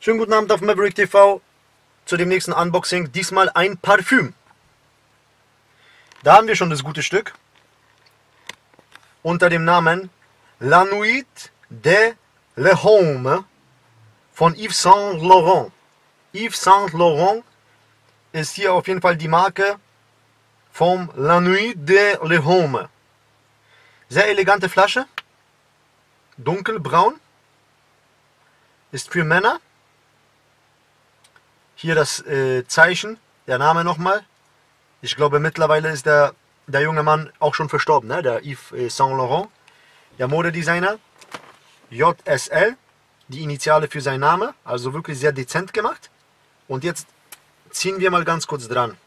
Schönen guten Abend auf Maverick TV zu dem nächsten Unboxing. Diesmal ein Parfüm. Da haben wir schon das gute Stück unter dem Namen La Nuit de l'Homme von Yves Saint Laurent. Yves Saint Laurent ist hier auf jeden Fall die Marke vom La Nuit de l'Homme. Sehr elegante Flasche, dunkelbraun, ist für Männer. Hier das Zeichen, der Name nochmal. Ich glaube mittlerweile ist der junge Mann auch schon verstorben, ne? Der Yves Saint Laurent, der Modedesigner. JSL, die Initiale für seinen Namen, also wirklich sehr dezent gemacht. Und jetzt ziehen wir mal ganz kurz dran.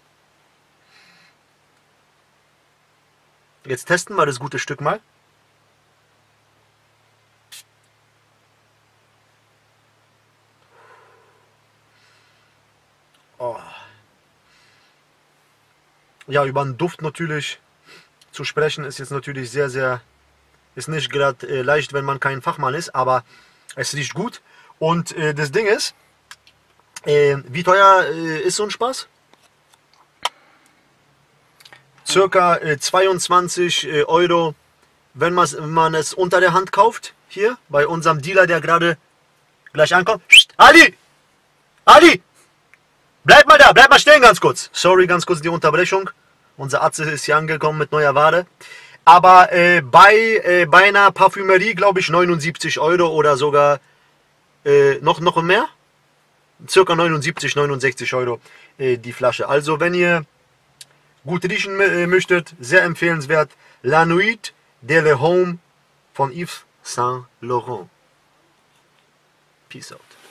Jetzt testen wir das gute Stück mal. Oh. Ja, über den Duft natürlich zu sprechen ist jetzt natürlich ist nicht gerade leicht, wenn man kein Fachmann ist, aber es riecht gut. Und das Ding ist, wie teuer ist so ein Spaß? Circa 22 Euro, wenn man es unter der Hand kauft, hier bei unserem Dealer, der gerade gleich ankommt. Ali! Ali! Bleib mal da, bleib mal stehen ganz kurz. Sorry, ganz kurz die Unterbrechung. Unser Atze ist hier angekommen mit neuer Ware. Aber bei einer Parfümerie, glaube ich, 79 Euro oder sogar noch mehr. Circa 79, 69 Euro die Flasche. Also wenn ihr gut riechen möchtet, sehr empfehlenswert. La Nuit de l'Homme von Yves Saint Laurent. Peace out.